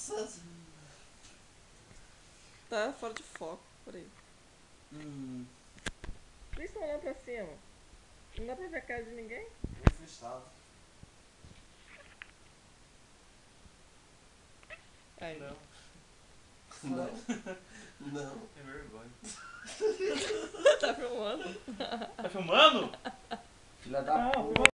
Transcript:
Nossa. Tá fora de foco, peraí. Por que você tá olhando pra cima? Não dá pra ver a cara de ninguém? É fechado. Ai, Não. Não. Não. Tem vergonha. tá filmando? Tá filmando? Filha da puta.